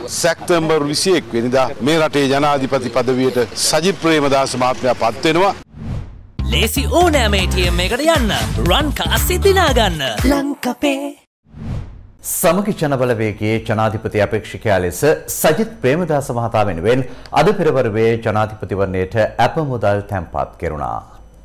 සැප්තැම්බර් 21 වෙනිදා මේ රටේ ජනාධිපති පදවියට සජිත් ප්‍රේමදාස මහත්මයා පත් වෙනවා. ලේසි ඕනෑම ATM එකකට යන්න රන් කාසිය දිනා ගන්න ලංකපේ. සමගි ජනබලවේගයේ ජනාධිපති අපේක්ෂකයා ලෙස සජිත් ප්‍රේමදාස මහතා වෙනුවෙන් අද පෙරවරුවේ ජනාධිපති වරණයට අප මුදල් තැන්පත් කෙරුණා.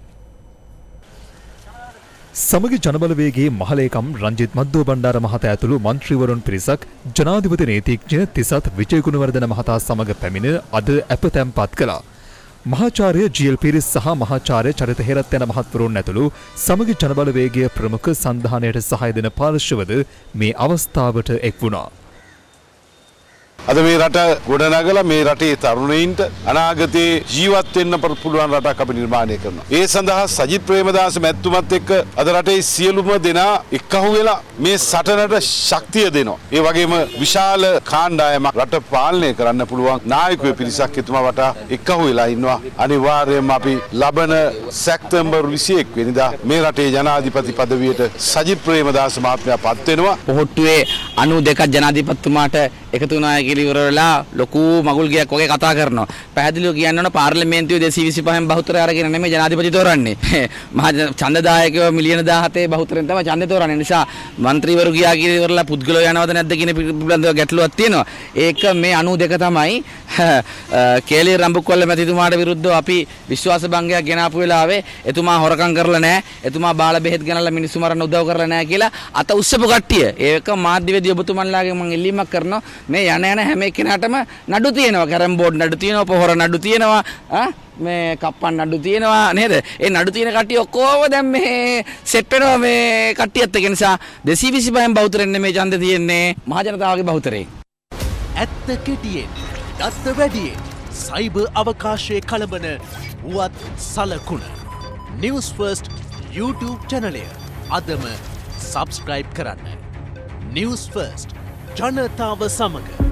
සමගි ජනබලවේගයේ මහලේකම් රංජිත් මද්දෝ බණ්ඩාර මහතා ඇතුළු මන්ත්‍රීවරුන් පිරිසක් ජනාධිපති නීතිඥ තිසත් විජය ගුණවර්ධන මහතා සමග පැමිණ අද අප තැන්පත් කළා. මහාචාර්ය ජී.එල්. පීරිස් සහ මහාචාර්ය චරිත හේරත් යන මහත්වරුන් ඇතුළු සමගි ජනබලවේගයේ ප්‍රමුඛ සංධානයට සහාය දෙන පාර්ශවද මේ අවස්ථාවට එක් වුණා. අද මේ රට ගොඩනගලා මේ රටේ තරුණයින්ට අනාගතයේ ජීවත් වෙන්න පුළුවන් රටක් අපි නිර්මාණය කරනවා. ඒ සඳහා සජිත් ප්‍රේමදාස මැතිතුමත් එක්ක අද රටේ සියලුම දෙනා එක්කහු වෙලා මේ සටනට ශක්තිය දෙනවා. ඒ වගේම විශාල කාණ්ඩායමක් රට පාලනය කරන්න පුළුවන් නායකයෝ පිරිසක් එතුමා වටා එක්කහු වෙලා ඉන්නවා. අනිවාර්යයෙන්ම අපි ලබන සැප්තැම්බර් 21 වෙනිදා මේ රටේ ජනාධිපති පදවියට සජිත් ප්‍රේමදාස මහත්මයා පත් වෙනවා. පොහොට්ටුවේ 92ක් ජනාධිපතිතුමාට එකතු වුණා කියලා ඉවර වෙලා ලොකු මගුල් ගයක් වගේ කතා කරනවා. පැහැදිලිව කියන්න ඕන පාර්ලිමේන්තුවේ 225න් බහුතරය අරගෙන නෙමෙයි ජනාධිපති තෝරන්නේ. මහා ඡන්දදායකයෝ මිලියන 17 බහුතරෙන් තමයි ඡන්දේ තෝරන්නේ. නිසා മന്ത്രിවරු ගියා කියලා ඉවරලා පුද්ගලයෝ යනවද නැද්ද කියන පිළිබඳව ගැටලුවක් තියෙනවා. ඒක මේ 92 තමයි කේලී රම්බුක්වැල්ල මැතිතුමාට විරුද්ධව අපි විශ්වාස භංගයක් ගෙනාපු වෙලාවේ එතුමා හොරකම් කරලා නැහැ. එතුමා බාල බෙහෙත් ගෙනල්ලා මිනිස්සු මරන්න උදව් කරලා නැහැ කියලා අත උස්සපු කට්ටිය. ඒක මාධ්‍යවේදී ඔබතුමන්ලාගෙන් මම ඉල්ලීමක් කරනවා. මේ යන හැම එක්කෙනාටම නඩු තියෙනවා. කැරම් බෝඩ් නඩු තියෙනවා, පොහොර නඩු තියෙනවා, මේ කප්පන් නඩු තියෙනවා නේද? ඒ නඩු තියෙන කට්ටිය ඔක්කොම දැන් මේ සෙට් වෙනවා මේ කට්ටියත් එක්ක. නිසා 225න් බහුතරෙන් නෙමෙයි ඡන්දේ තියෙන්නේ මහ ජනතාවගේ බහුතරේ. ඇත්ත කෙටියෙන් දත්ත වැඩියෙන් සයිබර් අවකාශයේ කලබන වුවත් සලකුණ Newsfirst YouTube channel එක අදම subscribe කරන්න. Newsfirst ජනතාව සමග